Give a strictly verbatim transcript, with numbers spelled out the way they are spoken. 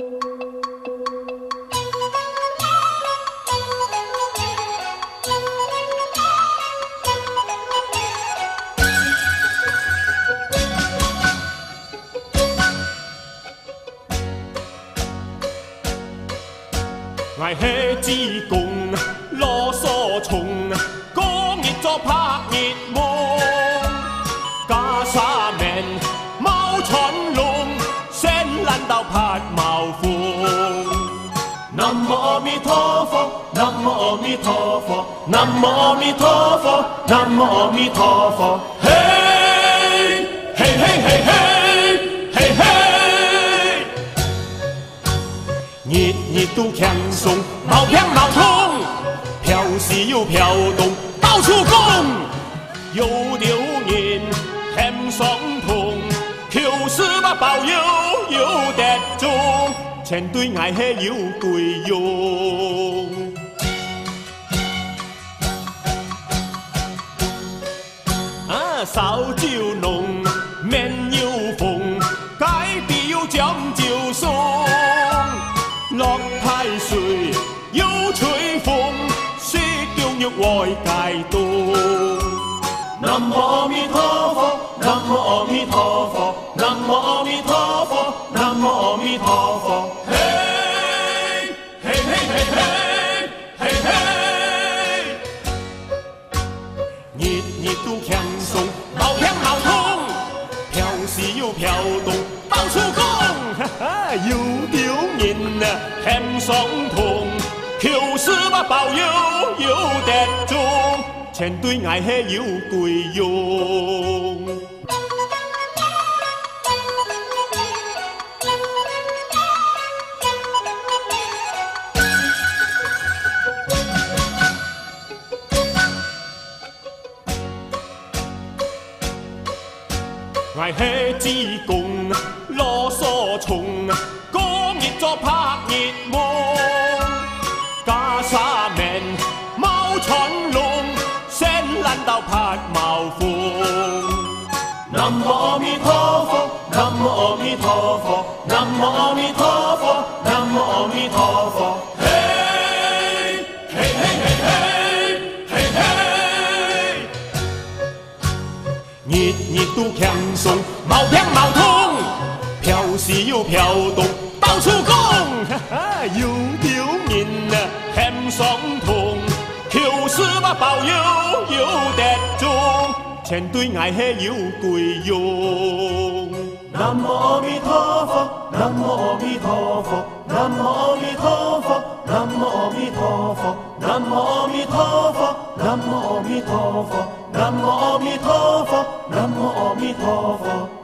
爱黑子公，啰嗦虫，讲日做拍日梦，袈裟面，毛穿龙，仙兰道拍毛风。南无阿弥陀佛，南无阿弥陀佛，南无阿弥陀佛，南无阿弥陀佛，嘿，嘿嘿嘿嘿，嘿嘿。日日都强松，毛香毛通，飘是又飘动，到处讲，有流言欠相同，求师把保佑有得中，前对爱嘿有对用。啊，烧酒浓，面有风，该必有讲究松。落太水，有吹风，雪中玉外界动。南无阿弥陀佛，南无阿弥陀佛，南无阿弥陀佛，南无阿弥陀佛。嘿，嘿嘿嘿嘿，嘿嘿。日日都强松，毛香毛通，飘是又飘动，到处讲，哈哈，有流言啊。欠相同，求师把保佑有得中，前对爱嘿有对用。爱嘿子公，啰嗦虫，讲日做拍日梦，袈裟面，毛穿龙，仙兰道拍毛风。南无阿弥陀佛，南无阿弥陀佛，南无阿弥陀佛，南无阿弥陀佛。嘿，嘿嘿嘿嘿，嘿嘿。日日都强松，毛香毛通，飘是又飘动，到处讲，哈哈，有流言啊，欠相同，求师把保佑有得中，前对爱嘿有对用。南无阿弥陀佛，南无阿弥陀佛，南无阿弥陀佛，南无阿弥陀佛，南无阿弥陀佛，南无阿弥陀佛，南无阿弥陀佛，南无阿弥陀佛。